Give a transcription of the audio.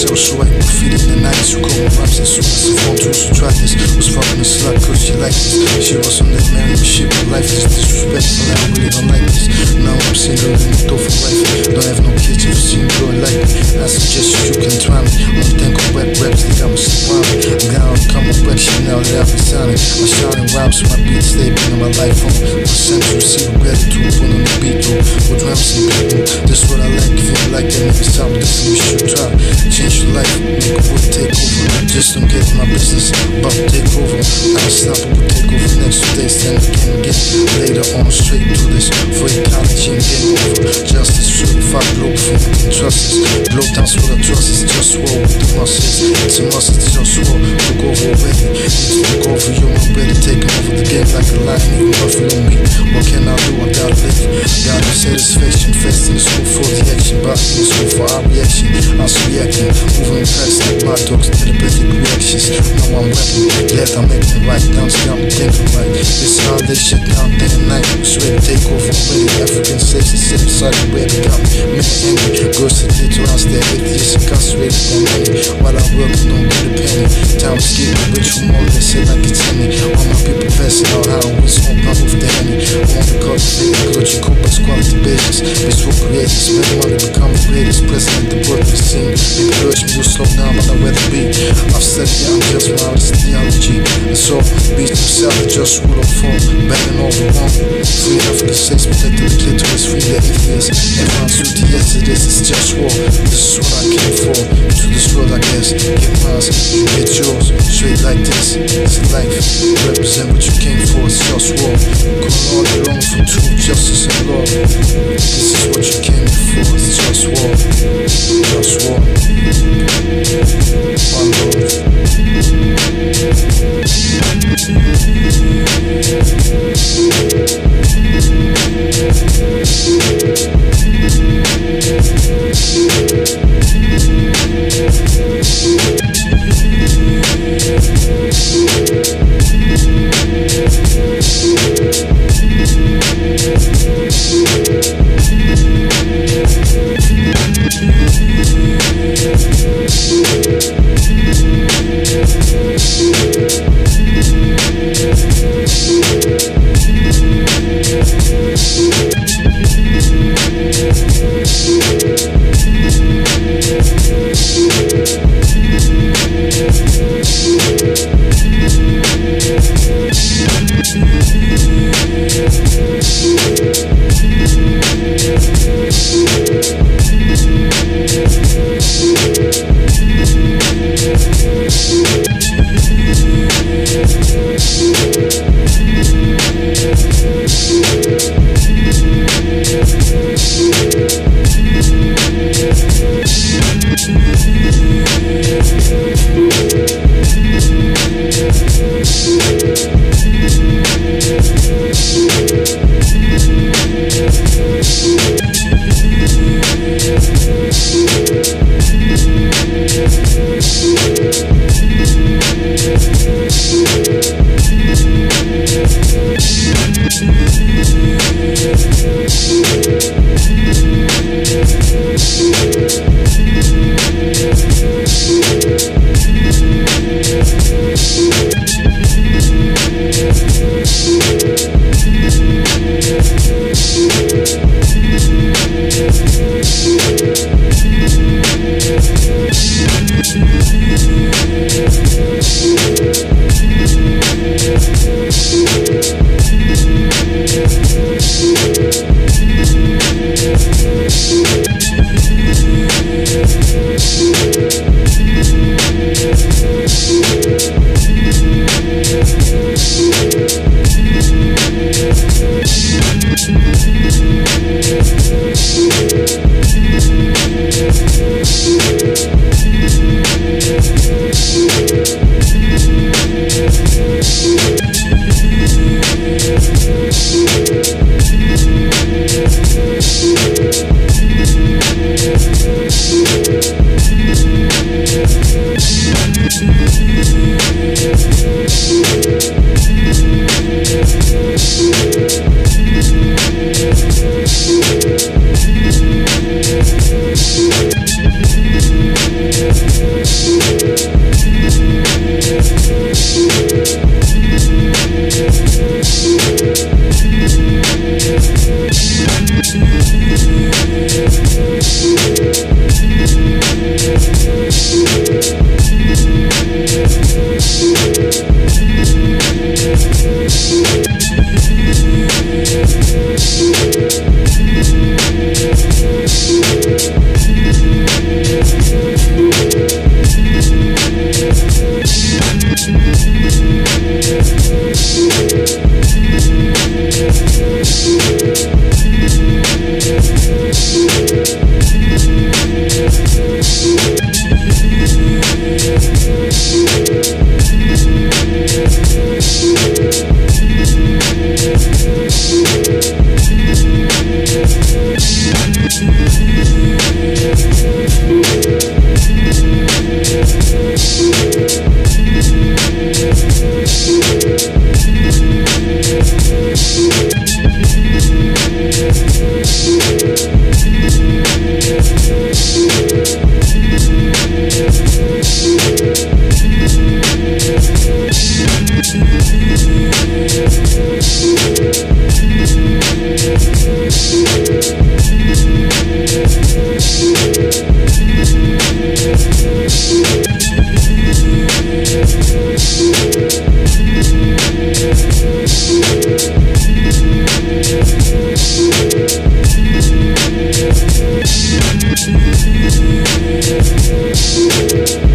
also writing graffiti in the 90s. Who called me rhymes as soon as the phone tools who tried this. Was fucking a slut cause she liked this. She was on that man and shit, but life is disrespectful. I really don't like this. Now I'm single and I'm for wife. Don't have no kids, you've seen a girl like me. I suggest you can try me. Only think of wet raps, they got me so wild. I'm down, come on, back shit now that I've been signing. My shouting rhymes, my beats, they been in my life home. My central receive gratitude, put on the beat through. With drums and people, this what I like. If you like that, make it sound different, you should try. Change your life, make a wood take over. Just don't get in my business, about to take over. I'm a snapper, will take over next 2 days, then again. Later on, straight through this. For ecology and game over. Justice, certified global for you can trust us. Blow down so the trust is just war with the muscles. It's a must, it's just war. Look over already. Look over you, I'm ready. Taking over the game like a lion, even buffalo me. What can I do? I gotta live. Gotta satisfaction, fasting is good for the action. Body is good for our reaction. I was reacting, moving fast like my dogs, telepathic reactions. Now I'm rapping, glad I'm making it right. Down, see I'm thinking right. This how they shit down day and night. It's ready to take over already. African safety, sit beside the way they got me. Men angry, girls to get to us, they're atheists, incarcerated and many. While I'm working, don't get a penny. Time is getting rich from all they say like it's any. All my people passing out how we smoke out with the henny. I want to call the fake, cause you cook as quality business. Bitch for creators, spend money, become the greatest president the world has seen. They urge me to slow down, but I'd rather be. I've studied, I'm just my artist theology. And so, beats themselves, just rule of form, banging all the wrong. Free African sex, protecting the clitoris, free the atheists. Everyone's duty, yes it is, it's just war. This is what I came for, into this world I guess. Get mine, you get yours, straight like this. It's life, represent what you came for, it's just war. Going all day long for truth, justice and law. This is what you came for, it's just war. Just war. One We'll be right back.